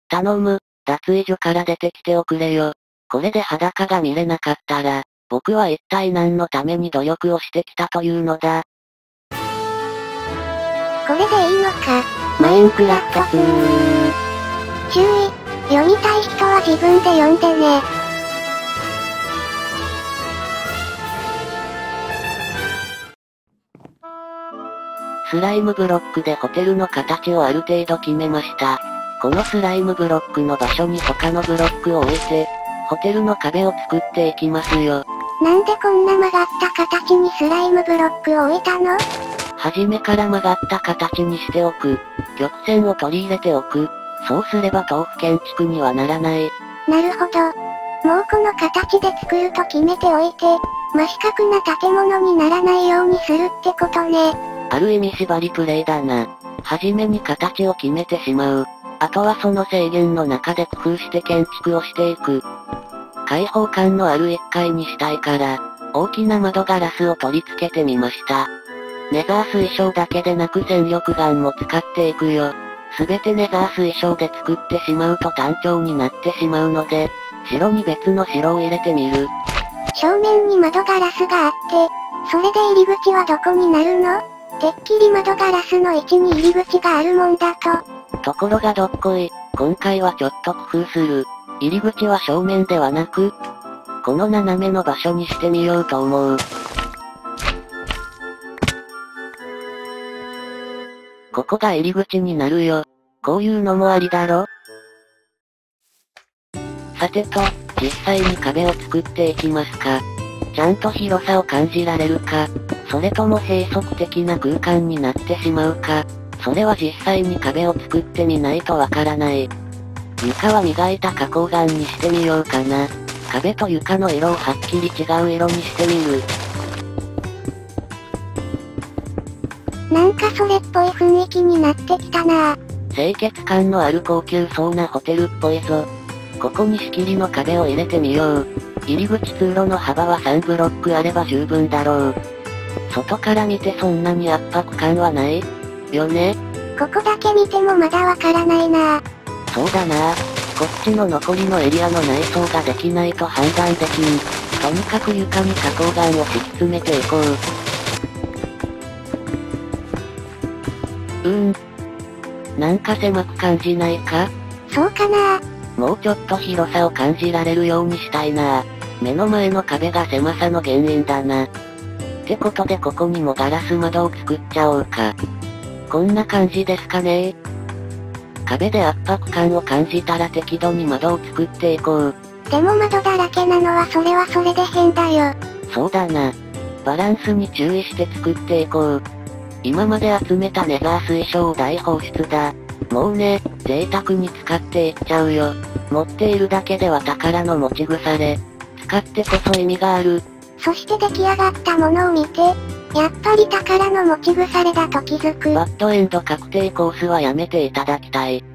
頼む、脱衣所から出てきておくれよ。これで裸が見れなかったら、僕は一体何のために努力をしてきたというのだ。 これでいいのか。 マインクラフト2。 注意、読みたい人は自分で読んでね。 スライムブロックでホテルの形をある程度決めました。このスライムブロックの場所に他のブロックを置いて、ホテルの壁を作っていきますよ。 なんでこんな曲がった形にスライムブロックを置いたの？ 初めから曲がった形にしておく。曲線を取り入れておく。そうすれば豆腐建築にはならない。 なるほど。もうこの形で作ると決めておいて、真四角な建物にならないようにするってことね。 ある意味縛りプレイだな。初めに形を決めてしまう。あとはその制限の中で工夫して建築をしていく。開放感のある1階にしたいから、大きな窓ガラスを取り付けてみました。ネザー水晶だけでなく戦力岩も使っていくよ。すべてネザー水晶で作ってしまうと単調になってしまうので、城に別の城を入れてみる。 正面に窓ガラスがあって、それで入り口はどこになるの？てっきり窓ガラスの位置に入り口があるもんだと。 ところがどっこい、今回はちょっと工夫する。入り口は正面ではなく、この斜めの場所にしてみようと思う。ここが入り口になるよ。こういうのもありだろ？さてと、実際に壁を作っていきますか。ちゃんと広さを感じられるか、それとも閉塞的な空間になってしまうか、それは実際に壁を作ってみないとわからない。床は磨いた花崗岩にしてみようかな。壁と床の色をはっきり違う色にしてみる。 なんかそれっぽい雰囲気になってきたなぁ。 清潔感のある高級そうなホテルっぽいぞ。ここに仕切りの壁を入れてみよう。入り口通路の幅は3ブロックあれば十分だろう。外から見てそんなに圧迫感はないよね。 ここだけ見てもまだわからないなぁ。 そうだな。こっちの残りのエリアの内装ができないと判断できん。とにかく床に花崗岩を敷き詰めていこう。なんか狭く感じないか？ そうかな。 もうちょっと広さを感じられるようにしたいな。目の前の壁が狭さの原因だな。ってことでここにもガラス窓を作っちゃおうか。こんな感じですかね。壁で圧迫感を感じたら適度に窓を作っていこう。 でも窓だらけなのはそれはそれで変だよ。 そうだな。バランスに注意して作っていこう。今まで集めたネザー水晶を大放出だ。もうね、贅沢に使っていっちゃうよ。持っているだけでは宝の持ち腐れ。使ってこそ意味がある。 そして出来上がったものを見て、やっぱり宝の持ち腐れだと気づく。 バッドエンド確定コースはやめていただきたい。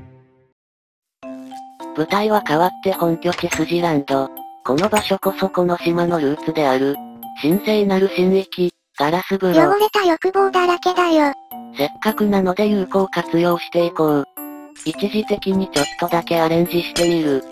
舞台は変わって本拠地スジランド。この場所こそこの島のルーツである。神聖なる神域、ガラス風呂。 汚れた欲望だらけだよ。 せっかくなので有効活用していこう。一時的にちょっとだけアレンジしてみる。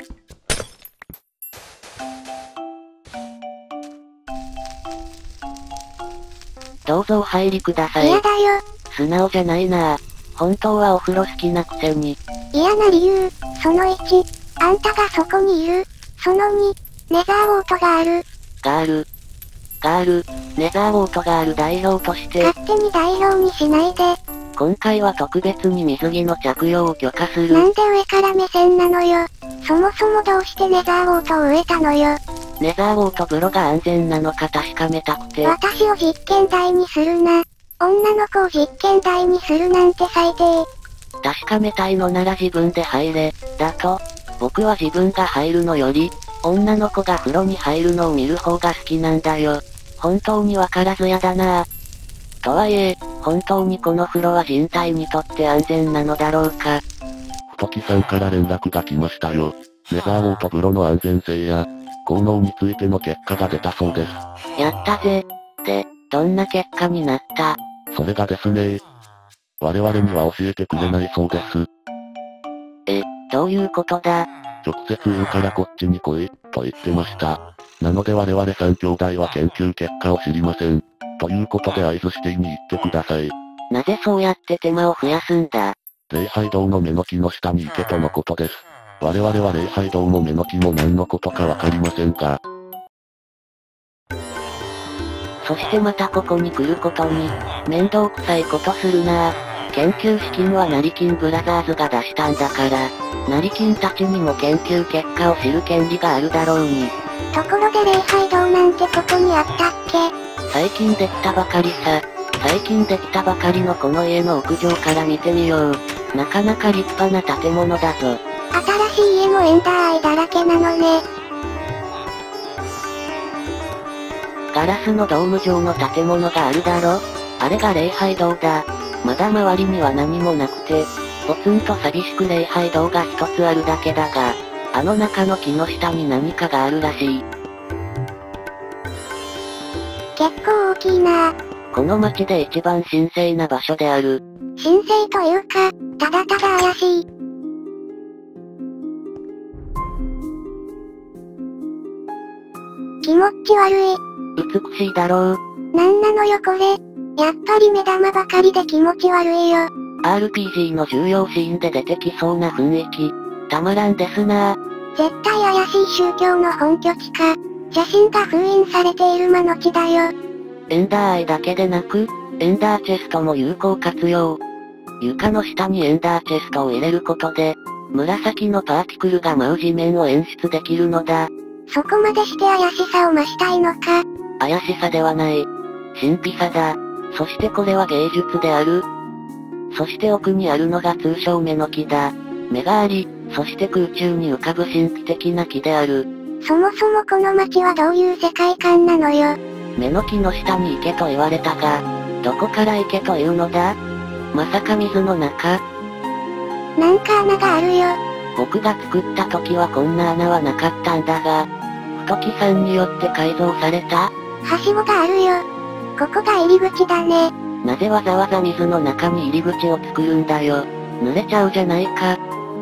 どうぞお入りください。 嫌だよ。 素直じゃないなぁ。本当はお風呂好きなくせに。 嫌な理由、その1、あんたがそこにいる。その2、ネザーウォートがある。 ガール、ネザーウォートがある代表として。 勝手に代表にしないで。 今回は特別に水着の着用を許可する。 なんで上から目線なのよ。そもそもどうしてネザーウォートを植えたのよ。 ネザーウォート風呂が安全なのか確かめたくて。 私を実験台にするな。女の子を実験台にするなんて最低。 確かめたいのなら自分で入れ、だと。僕は自分が入るのより、女の子が風呂に入るのを見る方が好きなんだよ。本当にわからずやだなぁ。とはいえ、本当にこの風呂は人体にとって安全なのだろうか。 太木さんから連絡が来ましたよ。ネザーウォート風呂の安全性や、効能についての結果が出たそうです。 やったぜ。で、どんな結果になった？ それがですね。我々には教えてくれないそうです。 どういうことだ？ 直接言うからこっちに来い、と言ってました。なので我々3兄弟は研究結果を知りません。ということで合図してに行ってください。 なぜそうやって手間を増やすんだ？ 礼拝堂の目の木の下に行けとのことです。我々は礼拝堂も目の木も何のことかわかりませんが。 そしてまたここに来ることに、面倒くさいことするなぁ。研究資金は成金ブラザーズが出したんだから、成金たちにも研究結果を知る権利があるだろうに。 ところで礼拝堂なんてここにあったっけ？ 最近できたばかりさ。最近できたばかりのこの家の屋上から見てみよう。なかなか立派な建物だぞ。 新しい家もエンダーアイだらけなのね。 ガラスのドーム状の建物があるだろ？あれが礼拝堂だ。まだ周りには何もなくて、ポツンと寂しく礼拝堂が一つあるだけだが、あの中の木の下に何かがあるらしい。 結構大きいな。 この町で一番神聖な場所である。 神聖というか、ただただ怪しい。気持ち悪い。 美しいだろう。 なんなのよこれ。やっぱり目玉ばかりで気持ち悪いよ。 RPG の重要シーンで出てきそうな雰囲気。たまらんですなぁ。 絶対怪しい宗教の本拠地か。写真が封印されている魔の地だよ。 エンダーアイだけでなく、エンダーチェストも有効活用。床の下にエンダーチェストを入れることで、紫のパーティクルが舞う地面を演出できるのだ。 そこまでして怪しさを増したいのか。 怪しさではない。神秘さだ。そしてこれは芸術である。そして奥にあるのが通称目の木だ。目があり、そして空中に浮かぶ神秘的な木である。 そもそもこの街はどういう世界観なのよ。 目の木の下に行けと言われたが、どこから行けというのだ？まさか水の中？ なんか穴があるよ。 僕が作った時はこんな穴はなかったんだが、太木さんによって改造された？ はしごがあるよ。ここが入り口だね。 なぜわざわざ水の中に入り口を作るんだよ。濡れちゃうじゃないか。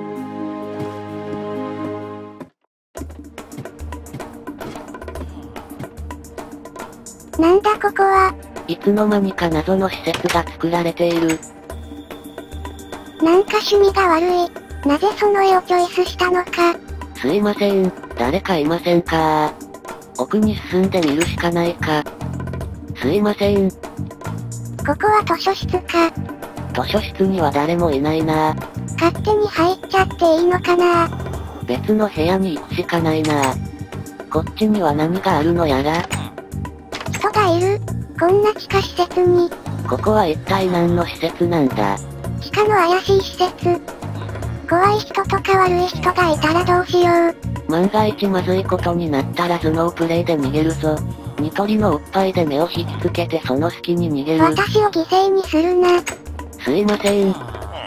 なんだここは。 いつの間にか謎の施設が作られている。 なんか趣味が悪い。なぜその絵をチョイスしたのか。 すいません、誰かいませんか？奥に進んでみるしかないか。すいません。 ここは図書室か。 図書室には誰もいないな。 勝手に入っちゃっていいのかな。 別の部屋に行くしかないな。こっちには何があるのやら。 人がいる。こんな地下施設に。 ここは一体何の施設なんだ？ 地下の怪しい施設。怖い人とか悪い人がいたらどうしよう。 万が一まずいことになったら頭脳プレイで逃げるぞ。ニトリのおっぱいで目を引きつけてその隙に逃げる。 私を犠牲にするな。 すいません。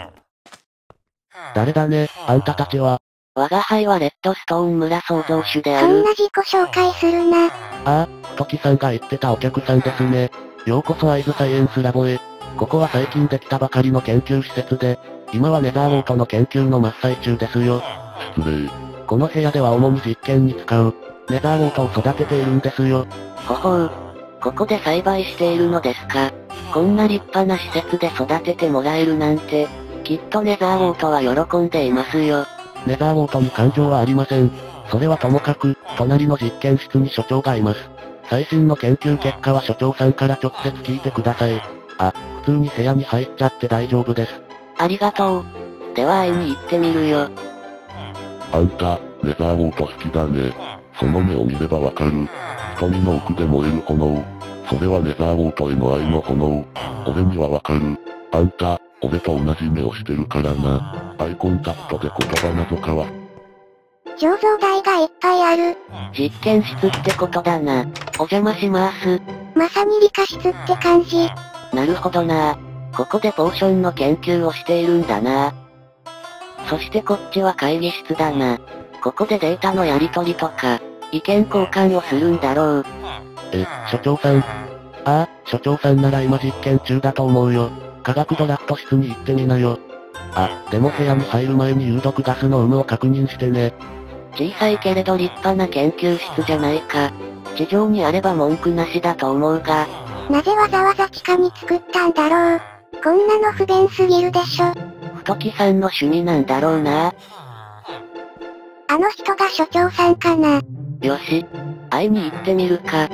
誰だね、あんたたちは。 我が輩はレッドストーン村創造主であそんる。 な自己紹介するな。 ああ、太木さんが言ってたお客さんですね。ようこそアイズサイエンスラボへ。ここは最近できたばかりの研究施設で、今はネザーウォートの研究の真っ最中ですよ。 失礼。 この部屋では主に実験に使う、ネザーウォートを育てているんですよ。 ほほう。ここで栽培しているのですか。こんな立派な施設で育ててもらえるなんて、きっとネザーウォートは喜んでいますよ。 ネザーウォートに感情はありません。それはともかく、隣の実験室に所長がいます。最新の研究結果は所長さんから直接聞いてください。あ、普通に部屋に入っちゃって大丈夫です。 ありがとう。では会いに行ってみるよ。 あんた、ネザーウォート好きだね。その目を見ればわかる。瞳の奥で燃える炎。それはネザーウォートへの愛の炎。俺にはわかる。あんた、俺と同じ目をしてるからな。アイコンタクトで言葉など交わ。 醸造台がいっぱいある。 実験室ってことだな。お邪魔します。 まさに理科室って感じ。 なるほどな。ここでポーションの研究をしているんだな。そしてこっちは会議室だな。ここでデータのやり取りとか、意見交換をするんだろう。 所長さん。ああ、所長さんなら今実験中だと思うよ。科学ドラフト室に行ってみなよ。 でも部屋に入る前に有毒ガスの有無を確認してね。 小さいけれど立派な研究室じゃないか。地上にあれば文句なしだと思うが。 なぜわざわざ地下に作ったんだろう。こんなの不便すぎるでしょ。 太木さんの趣味なんだろうな。 あの人が所長さんかな。 よし、会いに行ってみるか。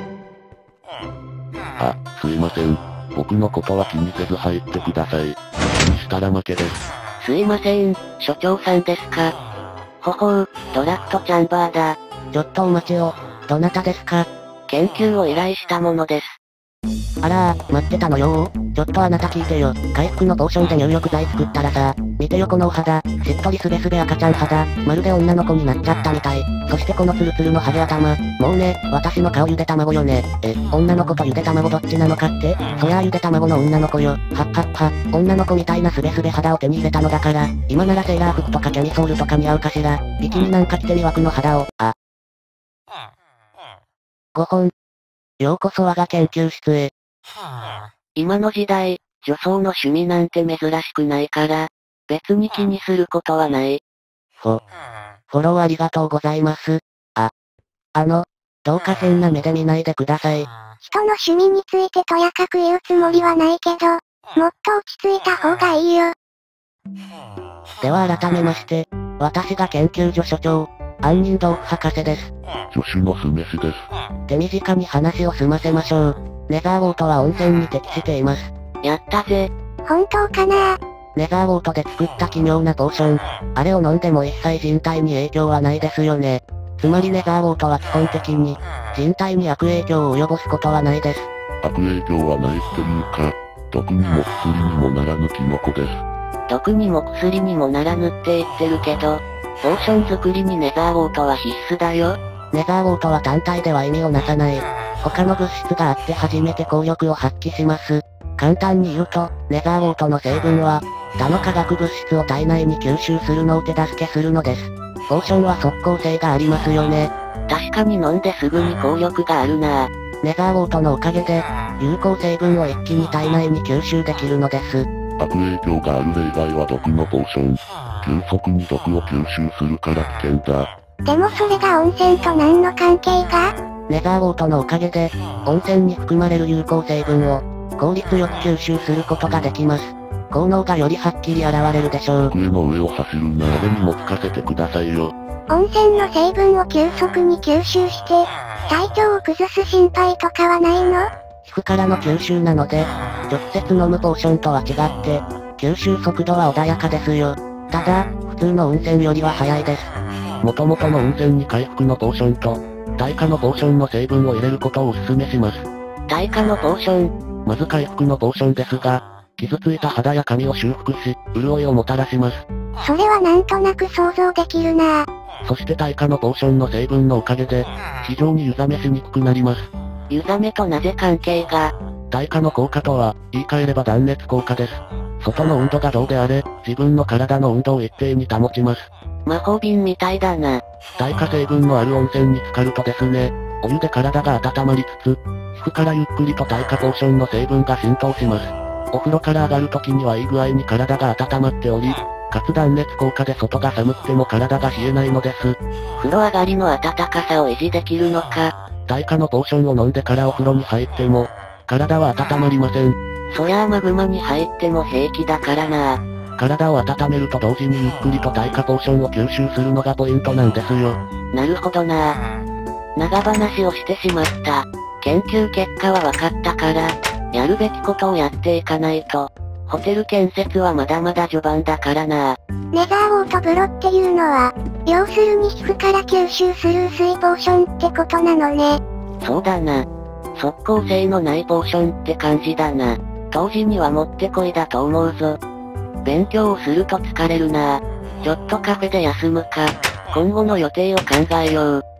すいません。僕のことは気にせず入ってください。気にしたら負けです。 すいません、所長さんですか。ほほう、ドラフトチャンバーだ。 ちょっとお待ちを。どなたですか？ 研究を依頼したものです。 あら待ってたのよちょっとあなた聞いてよ。回復のポーションで入浴剤作ったらさ、見てよこのお肌、しっとりすべすべ赤ちゃん肌、まるで女の子になっちゃったみたい。そしてこのツルツルのハゲ頭、もうね、私の顔ゆで卵よね。女の子とゆで卵どっちなのかって？そりゃあゆで卵の女の子よ。はっはっは、女の子みたいなすべすべ肌を手に入れたのだから、今ならセーラー服とかキャミソールとか似合うかしら。ビキニなんか着て魅惑の肌を、5本。ようこそ我が研究室へ。 今の時代、女装の趣味なんて珍しくないから、別に気にすることはない。 フォローありがとうございます。どうか変な目で見ないでください。 人の趣味についてとやかく言うつもりはないけど、もっと落ち着いた方がいいよ。 では改めまして、私が研究所所長、杏仁豆腐博士です。 助手の酢飯です。 手短に話を済ませましょう。ネザーウォートは温泉に適しています。 やったぜ。 本当かな？ ネザーウォートで作った奇妙なポーション。あれを飲んでも一切人体に影響はないですよね。つまりネザーウォートは基本的に、人体に悪影響を及ぼすことはないです。 悪影響はないっていうか、毒にも薬にもならぬキノコです。 毒にも薬にもならぬって言ってるけど、ポーション作りにネザーウォートは必須だよ。 ネザーウォートは単体では意味をなさない。他の物質があって初めて効力を発揮します。簡単に言うと、ネザーウォートの成分は、他の化学物質を体内に吸収するのを手助けするのです。ポーションは即効性がありますよね。 確かに飲んですぐに効力があるな。 ネザーウォートのおかげで、有効成分を一気に体内に吸収できるのです。 悪影響がある例外は毒のポーション。急速に毒を吸収するから危険だ。 でもそれが温泉と何の関係が？ ネザーウォートのおかげで、温泉に含まれる有効成分を、効率よく吸収することができます。効能がよりはっきり現れるでしょう。 机の上を走るな。俺にも吹かせてくださいよ。 温泉の成分を急速に吸収して、体調を崩す心配とかはないの？ 皮膚からの吸収なので、直接飲むポーションとは違って、吸収速度は穏やかですよ。ただ、普通の温泉よりは早いです。 元々の温泉に回復のポーションと、耐火のポーションの成分を入れることをお勧めします。 耐火のポーション。 まず回復のポーションですが、傷ついた肌や髪を修復し、潤いをもたらします。 それはなんとなく想像できるなぁ。 そして耐火のポーションの成分のおかげで、非常に湯冷めしにくくなります。 湯冷めとなぜ関係が？ 耐火の効果とは、言い換えれば断熱効果です。外の温度がどうであれ、自分の体の温度を一定に保ちます。 魔法瓶みたいだな。 耐火成分のある温泉に浸かるとですね、お湯で体が温まりつつ、皮膚からゆっくりと耐火ポーションの成分が浸透します。お風呂から上がる時にはいい具合に体が温まっており、かつ断熱効果で外が寒くても体が冷えないのです。 風呂上がりの暖かさを維持できるのか。 耐火のポーションを飲んでからお風呂に入っても、体は温まりません。 そりゃあマグマに入っても平気だからな。 体を温めると同時にゆっくりと耐火ポーションを吸収するのがポイントなんですよ。 なるほどな。長話をしてしまった。研究結果は分かったから、やるべきことをやっていかないと。ホテル建設はまだまだ序盤だからな。 ネザーウォート風呂っていうのは、要するに皮膚から吸収する薄いポーションってことなのね。 そうだな。即効性のないポーションって感じだな。当時にはもってこいだと思うぞ。勉強をすると疲れるな。ちょっとカフェで休むか。今後の予定を考えよう。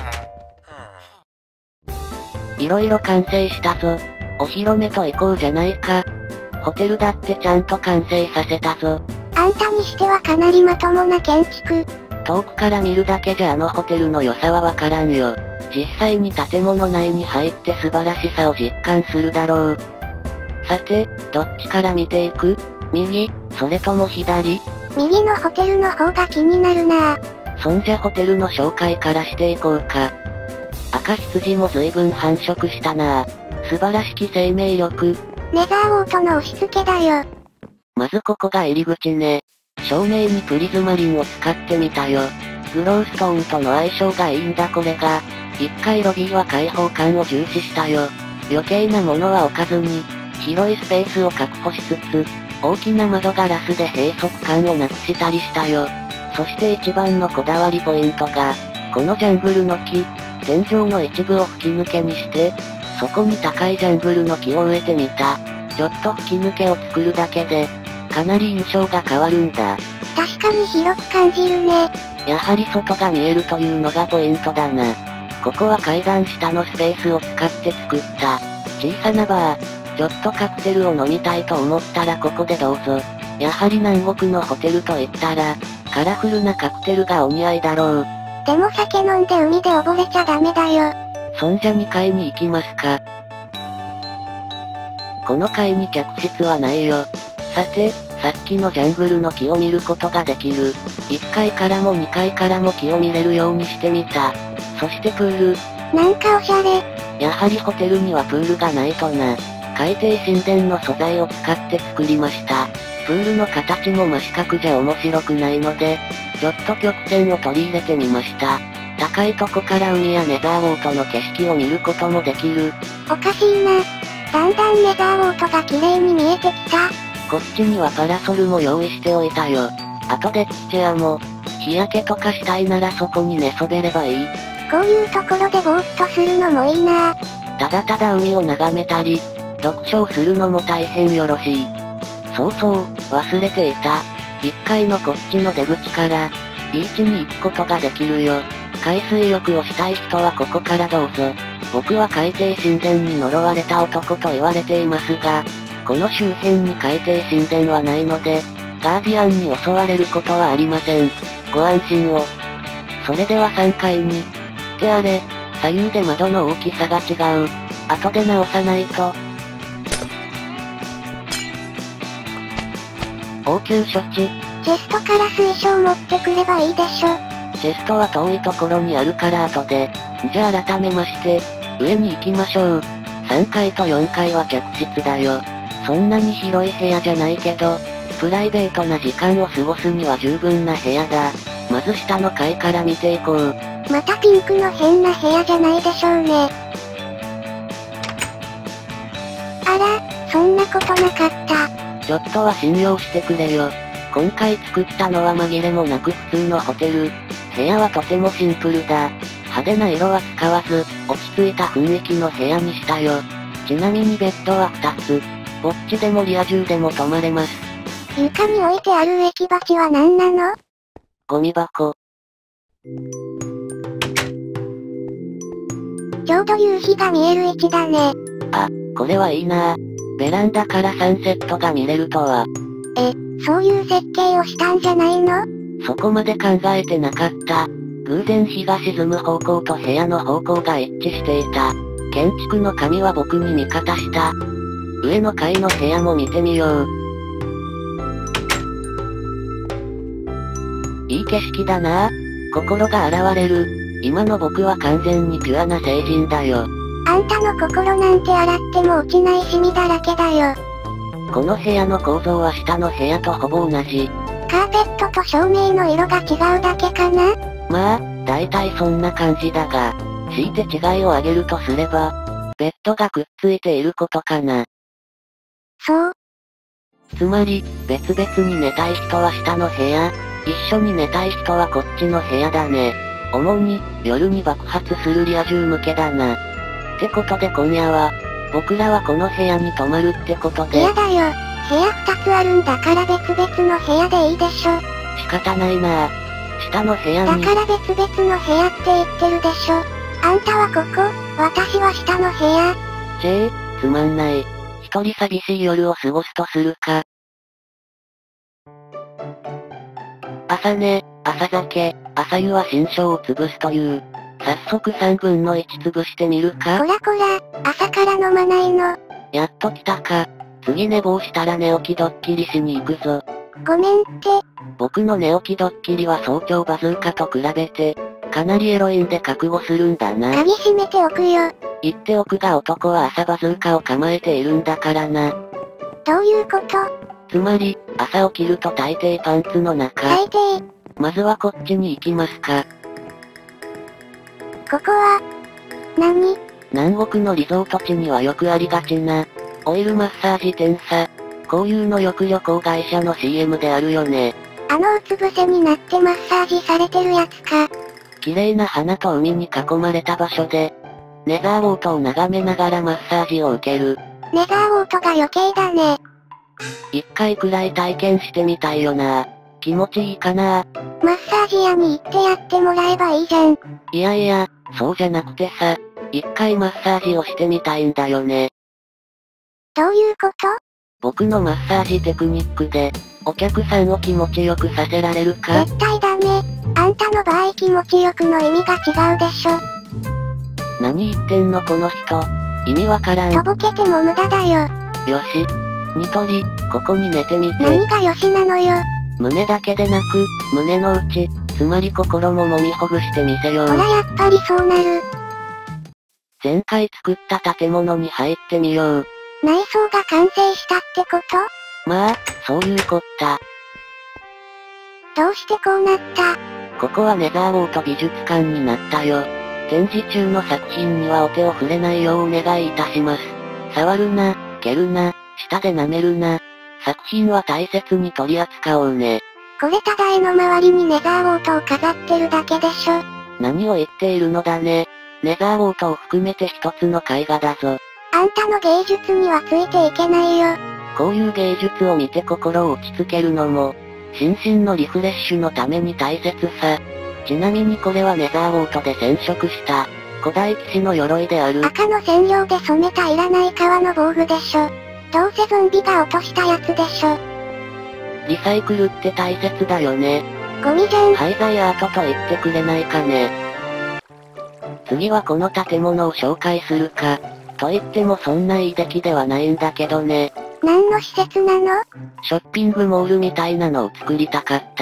いろいろ完成したぞ。お披露目と行こうじゃないか。ホテルだってちゃんと完成させたぞ。 あんたにしてはかなりまともな建築。 遠くから見るだけじゃあのホテルの良さはわからんよ。実際に建物内に入って素晴らしさを実感するだろう。さて、どっちから見ていく？右、 それとも左？ 右のホテルの方が気になるなそんじゃホテルの紹介からしていこうか。赤羊も随分繁殖したな素晴らしき生命力。 ネザーウォートの押し付けだよ。 まずここが入り口ね。照明にプリズマリンを使ってみたよ。グローストーンとの相性がいいんだこれが。1階ロビーは開放感を重視したよ。余計なものは置かずに、広いスペースを確保しつつ、大きな窓ガラスで閉塞感をなくしたりしたよ。そして一番のこだわりポイントが、このジャングルの木、天井の一部を吹き抜けにして、そこに高いジャングルの木を植えてみた。ちょっと吹き抜けを作るだけで、かなり印象が変わるんだ。 確かに広く感じるね。 やはり外が見えるというのがポイントだな。ここは階段下のスペースを使って作った、小さなバー。ちょっとカクテルを飲みたいと思ったらここでどうぞ。やはり南国のホテルと言ったら、カラフルなカクテルがお似合いだろう。 でも酒飲んで海で溺れちゃダメだよ。 そんじゃ2階に行きますか。この階に客室はないよ。さて、さっきのジャングルの木を見ることができる。1階からも2階からも木を見れるようにしてみた。そしてプール。 なんかおしゃれ。 やはりホテルにはプールがないとな。海底神殿の素材を使って作りました。プールの形も真四角じゃ面白くないので、ちょっと曲線を取り入れてみました。高いとこから海やネザーウォートの景色を見ることもできる。 おかしいな。だんだんネザーウォートが綺麗に見えてきた。 こっちにはパラソルも用意しておいたよ。あとデッキチェアも、日焼けとかしたいならそこに寝そべればいい。 こういうところでぼーっとするのもいいな。 ただただ海を眺めたり、読書をするのも大変よろしい。そうそう、忘れていた。1階のこっちの出口から、ビーチに行くことができるよ。海水浴をしたい人はここからどうぞ。僕は海底神殿に呪われた男と言われていますが、この周辺に海底神殿はないので、ガーディアンに襲われることはありません。ご安心を。それでは3階に。ってあれ、左右で窓の大きさが違う。後で直さないと。応急処置。 チェストから水晶持ってくればいいでしょ。 チェストは遠いところにあるから後で。じゃあ改めまして、上に行きましょう。3階と4階は客室だよ。そんなに広い部屋じゃないけど、プライベートな時間を過ごすには十分な部屋だ。まず下の階から見ていこう。 またピンクの変な部屋じゃないでしょうね。あら、そんなことなかった。 ちょっとは信用してくれよ。今回作ったのは紛れもなく普通のホテル。部屋はとてもシンプルだ。派手な色は使わず、落ち着いた雰囲気の部屋にしたよ。ちなみにベッドは2つ。ぼっちでもリア充でも泊まれます。 床に置いてある植木鉢は何なの？ ゴミ箱。 ちょうど夕日が見える位置だね。 あ、これはいいな。ベランダからサンセットが見れるとは。 そういう設計をしたんじゃないの？ そこまで考えてなかった。偶然日が沈む方向と部屋の方向が一致していた。建築の神は僕に味方した。上の階の部屋も見てみよう。いい景色だな。心が現れる。今の僕は完全にピュアな聖人だよ。 あんたの心なんて洗っても落ちないシミだらけだよ。 この部屋の構造は下の部屋とほぼ同じ。 カーペットと照明の色が違うだけかな？ まあ、大体そんな感じだが、強いて違いを挙げるとすれば、ベッドがくっついていることかな。 そう。 つまり、別々に寝たい人は下の部屋、一緒に寝たい人はこっちの部屋だね。主に、夜に爆発するリア充向けだな。ってことで今夜は、僕らはこの部屋に泊まるってことで。 嫌だよ。部屋2つあるんだから別々の部屋でいいでしょ。 仕方ないな。下の部屋に。 だから別々の部屋って言ってるでしょ。あんたはここ、私は下の部屋。 つまんない。一人寂しい夜を過ごすとするか。朝寝、朝酒、朝湯は心象を潰すという。早速3分の1潰してみるか。 こらこら、朝から飲まないの。 やっと来たか。次寝坊したら寝起きドッキリしに行くぞ。 ごめんって。 僕の寝起きドッキリは早朝バズーカと比べて、かなりエロいんで覚悟するんだな。 鍵閉めておくよ。 言っておくが男は朝バズーカを構えているんだからな。 どういうこと？ つまり、朝起きると大抵パンツの中。 最低。 まずはこっちに行きますか。 ここは、何？ 南国のリゾート地にはよくありがちな、オイルマッサージ店さ。こういうのよく旅行会社の CM であるよね。 うつ伏せになってマッサージされてるやつか。 綺麗な花と海に囲まれた場所で、ネザーウォートを眺めながらマッサージを受ける。 ネザーウォートが余計だね。 一回くらい体験してみたいよな。気持ちいいかな。 マッサージ屋に行ってやってもらえばいいじゃん。 いやいや、そうじゃなくてさ、一回マッサージをしてみたいんだよね。 どういうこと？ 僕のマッサージテクニックで、お客さんを気持ちよくさせられるか？ 絶対ダメ。あんたの場合気持ちよくの意味が違うでしょ。 何言ってんのこの人。意味わからん。 とぼけても無駄だよ。 よし。ニトリ、ここに寝てみて。 何がよしなのよ。 胸だけでなく、胸の内、つまり心も揉みほぐしてみせよう。 ほらやっぱりそうなる。 前回作った建物に入ってみよう。 内装が完成したってこと？ まあ、そういうこった。 どうしてこうなった？ ここはネザーウォート美術館になったよ。展示中の作品にはお手を触れないようお願いいたします。触るな、蹴るな、舌で舐めるな。作品は大切に取り扱おうね。 これただ絵の周りにネザーウォートを飾ってるだけでしょ。 何を言っているのだね。ネザーウォートを含めて一つの絵画だぞ。 あんたの芸術にはついていけないよ。 こういう芸術を見て心を落ち着けるのも、心身のリフレッシュのために大切さ。ちなみにこれはネザーウォートで染色した、古代騎士の鎧である。 赤の染料で染めたいらない革の防具でしょ。どうせゾンビが落としたやつでしょ。 リサイクルって大切だよね。 ゴミじゃん。 廃材アートと言ってくれないかね。次はこの建物を紹介するか。と言ってもそんないい出来ではないんだけどね。 何の施設なの？ ショッピングモールみたいなのを作りたかった。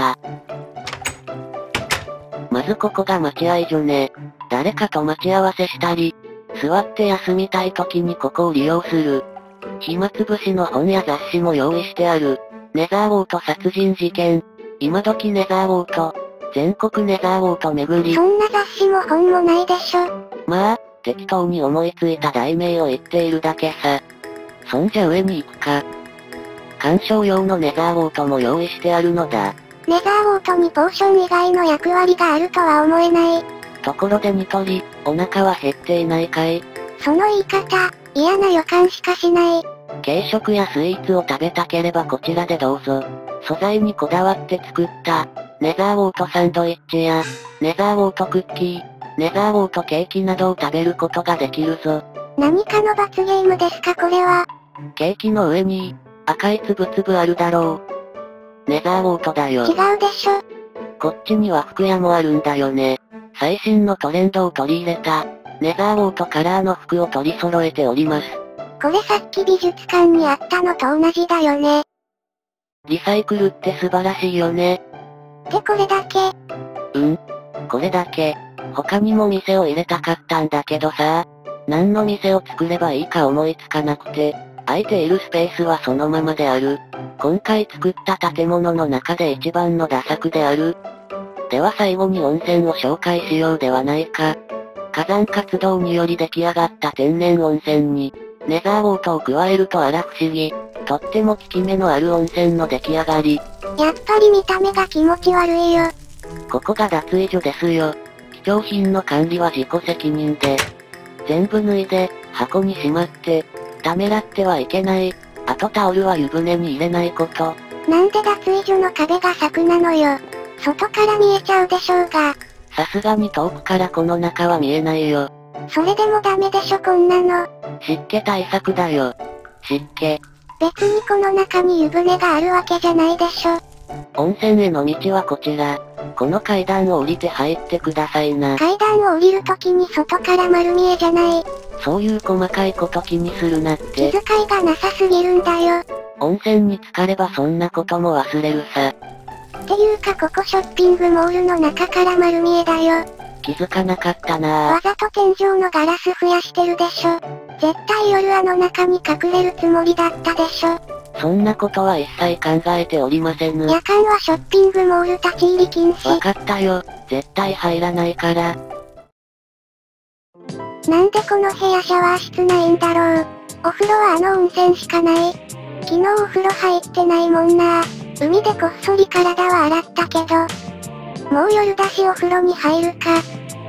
まずここが待合所ね。誰かと待ち合わせしたり、座って休みたい時にここを利用する。暇つぶしの本や雑誌も用意してある。ネザーウォート殺人事件。今時ネザーウォート。全国ネザーウォート巡り。 そんな雑誌も本もないでしょ。 まあ、適当に思いついた題名を言っているだけさ。そんじゃ上に行くか。鑑賞用のネザーウォートも用意してあるのだ。 ネザーウォートにポーション以外の役割があるとは思えない。 ところでニトリ、お腹は減っていないかい？ その言い方、嫌な予感しかしない。 軽食やスイーツを食べたければこちらでどうぞ。素材にこだわって作った、ネザーウォートサンドイッチや、ネザーウォートクッキー、ネザーウォートケーキなどを食べることができるぞ。 何かの罰ゲームですかこれは。 ケーキの上に、赤いつぶつぶあるだろう。ネザーウォートだよ。 違うでしょ。 こっちには服屋もあるんだよね。最新のトレンドを取り入れた、ネザーウォートカラーの服を取り揃えております。 これさっき美術館にあったのと同じだよね。 リサイクルって素晴らしいよね。 でこれだけ。 これだけ。他にも店を入れたかったんだけどさ。何の店を作ればいいか思いつかなくて、空いているスペースはそのままである。今回作った建物の中で一番のダ作である。では最後に温泉を紹介しようではないか。火山活動により出来上がった天然温泉に、ネザーウォートを加えるとあら不思議。とっても効き目のある温泉の出来上がり。 やっぱり見た目が気持ち悪いよ。 ここが脱衣所ですよ。貴重品の管理は自己責任で。全部脱いで、箱にしまって、ためらってはいけない。あとタオルは湯船に入れないこと。 なんで脱衣所の壁が柵なのよ。外から見えちゃうでしょうが。 さすがに遠くからこの中は見えないよ。 それでもダメでしょこんなの。 湿気対策だよ。湿気。 別にこの中に湯船があるわけじゃないでしょ。 温泉への道はこちら。この階段を降りて入ってくださいな。 階段を降りるときに外から丸見えじゃない。 そういう細かいこと気にするなって。 気遣いがなさすぎるんだよ。 温泉に浸かればそんなことも忘れるさ。 っていうかここショッピングモールの中から丸見えだよ。 気づかなかったなぁ。 わざと天井のガラス増やしてるでしょ。絶対夜あの中に隠れるつもりだったでしょ。 そんなことは一切考えておりませぬ。 夜間はショッピングモール立ち入り禁止。 わかったよ。絶対入らないから。 なんでこの部屋シャワー室ないんだろう。お風呂はあの温泉しかない。昨日お風呂入ってないもんな。海でこっそり体は洗ったけど。もう夜だしお風呂に入るか。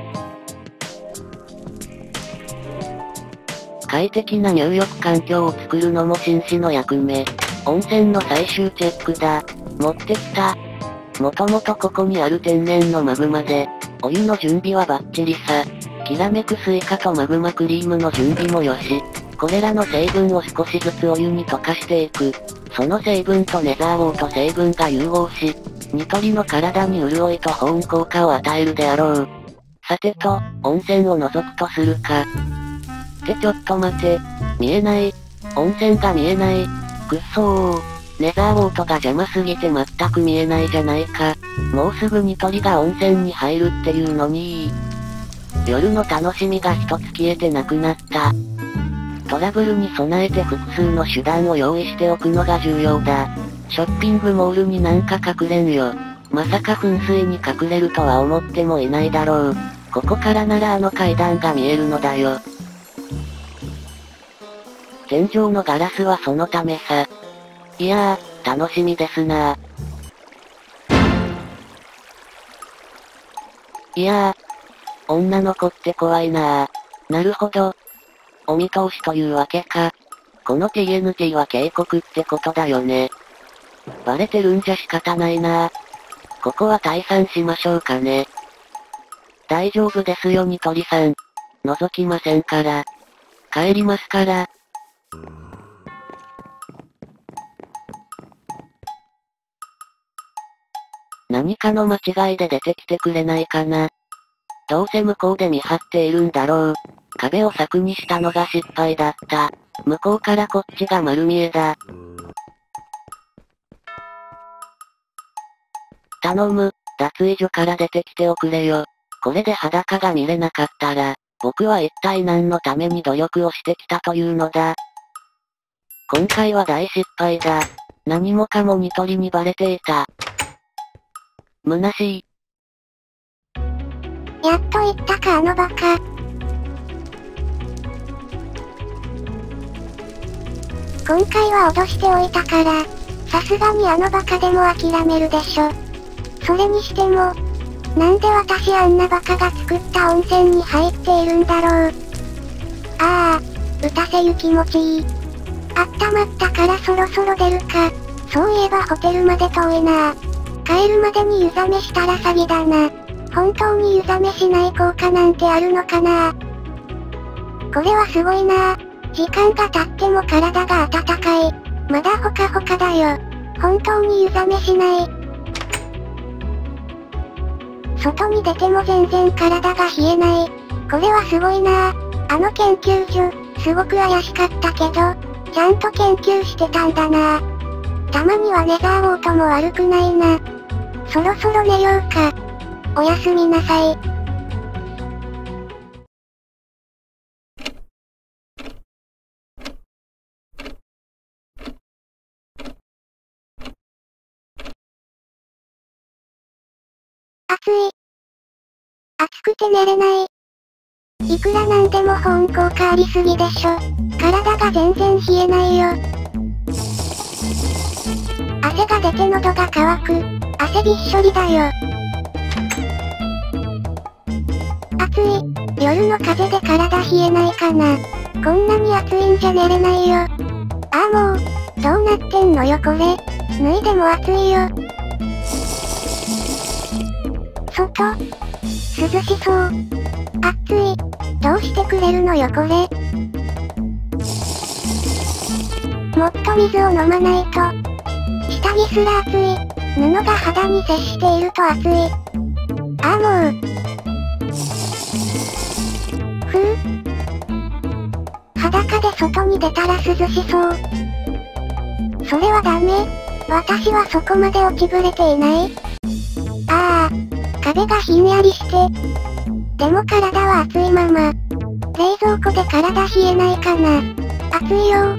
快適な入浴環境を作るのも紳士の役目。温泉の最終チェックだ。持ってきた。もともとここにある天然のマグマで、お湯の準備はバッチリさ。きらめくスイカとマグマクリームの準備もよし。これらの成分を少しずつお湯に溶かしていく。その成分とネザーウォート成分が融合し、ニトリの体に潤いと保温効果を与えるであろう。さてと、温泉を覗くとするか。ってちょっと待て。見えない。温泉が見えない。くっそー。ネザーウォートが邪魔すぎて全く見えないじゃないか。もうすぐニトリが温泉に入るっていうのに夜の楽しみが一つ消えてなくなった。トラブルに備えて複数の手段を用意しておくのが重要だ。ショッピングモールになんか隠れんよ。まさか噴水に隠れるとは思ってもいないだろう。ここからならあの階段が見えるのだよ。天井のガラスはそのためさ。いやー、楽しみですなー。いやー、女の子って怖いなー。なるほど。お見通しというわけか。この TNT は警告ってことだよね。バレてるんじゃ仕方ないな。ここは退散しましょうかね。大丈夫ですよニトリさん。覗きませんから。帰りますから。何かの間違いで出てきてくれないかな。どうせ向こうで見張っているんだろう。壁を柵にしたのが失敗だった。向こうからこっちが丸見えだ。頼む、脱衣所から出てきておくれよ。これで裸が見れなかったら、僕は一体何のために努力をしてきたというのだ。今回は大失敗だ。何もかもニトリにバレていた。虚しい。 やっと言ったかあのバカ。今回は脅しておいたから、さすがにあのバカでも諦めるでしょ。それにしても、なんで私あんなバカが作った温泉に入っているんだろう。ああ、打たせ湯気持ちいい。あったまったからそろそろ出るか。そういえばホテルまで遠いな。帰るまでに湯冷めしたら詐欺だな。本当に湯冷めしない効果なんてあるのかな。これはすごいな。時間が経っても体が温かい。まだほかほかだよ。本当に湯冷めしない。外に出ても全然体が冷えない。これはすごいな。あの研究所、すごく怪しかったけど、ちゃんと研究してたんだな。たまにはネザーウォートも悪くないな。そろそろ寝ようか。おやすみなさい。暑い。暑くて寝れない。いくらなんでも保温効果ありすぎでしょ。体が全然冷えないよ。汗が出て喉が渇く。汗びっしょりだよ。暑い。夜の風で体冷えないかな。こんなに暑いんじゃ寝れないよ。ああもう、どうなってんのよこれ。脱いでも暑いよ。外、涼しそう。暑い。どうしてくれるのよこれ。もっと水を飲まないと。下着すら暑い。布が肌に接していると暑い。ああもう。ふう。裸で外に出たら涼しそう。 それはダメ。私はそこまで落ちぶれていない。ああ、壁がひんやりして。でも体は熱いまま。冷蔵庫で体冷えないかな。熱いよ。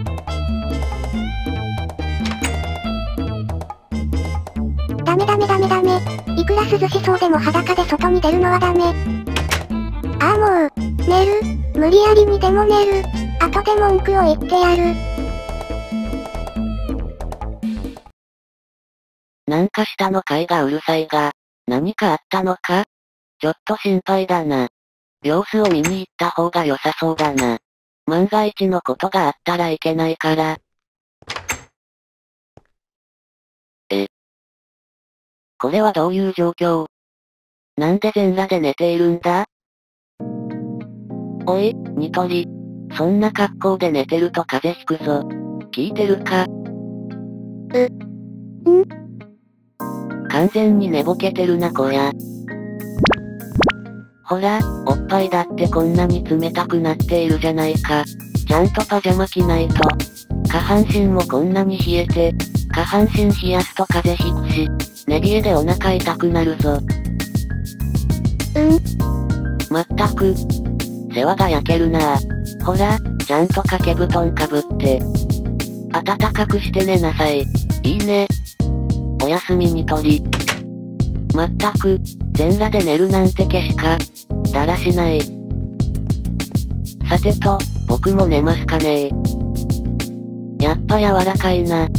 ダメダメダメダメ。いくら涼しそうでも裸で外に出るのはダメ。ああもう、寝る。無理やりにでも寝る。後で文句を言ってやる。 なんか下の階がうるさいが、何かあったのか？ちょっと心配だな。様子を見に行った方が良さそうだな。万が一のことがあったらいけないから。これはどういう状況？なんで全裸で寝ているんだ？おい、ニトリ。そんな格好で寝てると風邪ひくぞ。聞いてるか？完全に寝ぼけてるなこや。ほら、おっぱいだってこんなに冷たくなっているじゃないか。ちゃんとパジャマ着ないと。下半身もこんなに冷えて、下半身冷やすと風邪ひくし、寝冷えでお腹痛くなるぞ。まったく。世話が焼けるなぁ。ほら、ちゃんと掛け布団かぶって。暖かくして寝なさい。いいね。おやすみニトリ。まったく、全裸で寝るなんてけしか、だらしない。さてと、僕も寝ますかね。やっぱ柔らかいな。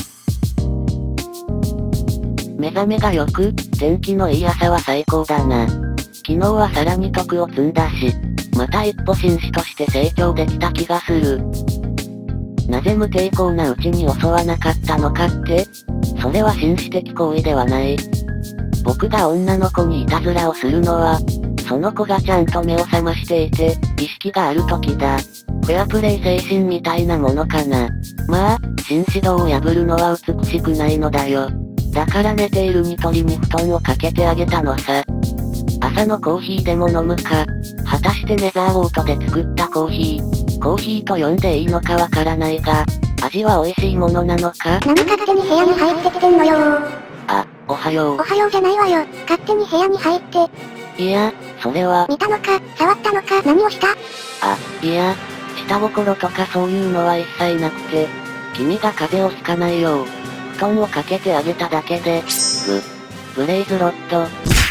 目覚めが良く、天気のいい朝は最高だな。昨日はさらに徳を積んだし、また一歩紳士として成長できた気がする。なぜ無抵抗なうちに襲わなかったのかって？それは紳士的行為ではない。僕が女の子にいたずらをするのは、その子がちゃんと目を覚ましていて、意識がある時だ。フェアプレイ精神みたいなものかな。まあ、紳士道を破るのは美しくないのだよ。だから寝ているニトリに布団をかけてあげたのさ。朝のコーヒーでも飲むか、果たしてネザーウォートで作ったコーヒーと呼んでいいのかわからないが、味は美味しいものなのか？ 何勝手に部屋に入ってきてんのよー。 あ、おはよう。 おはようじゃないわよ。勝手に部屋に入って。 いや、それは。 見たのか、触ったのか、何をした？ あ、いや、下心とかそういうのは一切なくて、君が風邪をひかないよう、布団をかけてあげただけで、ブレイズロッド。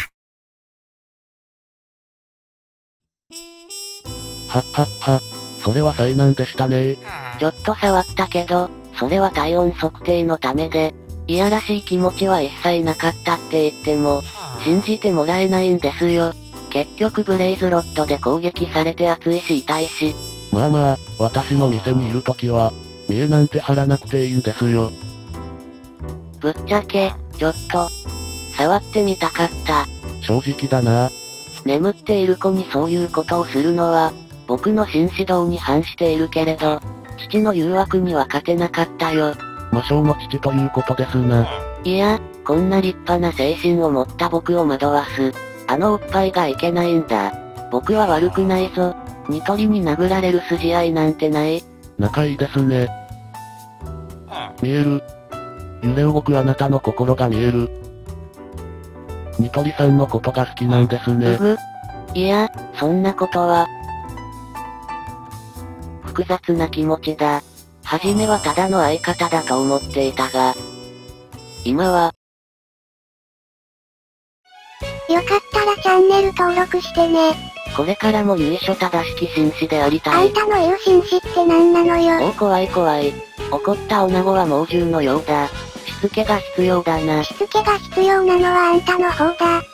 はっはっは。それは災難でしたね。 ちょっと触ったけど、それは体温測定のためで、いやらしい気持ちは一切なかったって言っても、信じてもらえないんですよ。結局ブレイズロッドで攻撃されて熱いし痛いし。 まあまあ、私の店にいるときは、見栄なんて張らなくていいんですよ。 ぶっちゃけ、ちょっと、触ってみたかった。 正直だな。 眠っている子にそういうことをするのは、僕の紳士道に反しているけれど、父の誘惑には勝てなかったよ。 魔性の父ということですな。 いや、こんな立派な精神を持った僕を惑わす。あのおっぱいがいけないんだ。僕は悪くないぞ。ニトリに殴られる筋合いなんてない。 仲いいですね。見える。揺れ動くあなたの心が見える。ニトリさんのことが好きなんですね。 いや、そんなことは。複雑な気持ちだ。はじめはただの相方だと思っていたが、今は。 よかったらチャンネル登録してね。 これからも由緒正しき紳士でありたい。 あんたの言う紳士って何なのよ。 お怖い怖い。怒った女子は猛獣のようだ。しつけが必要だな。 しつけが必要なのはあんたの方だ。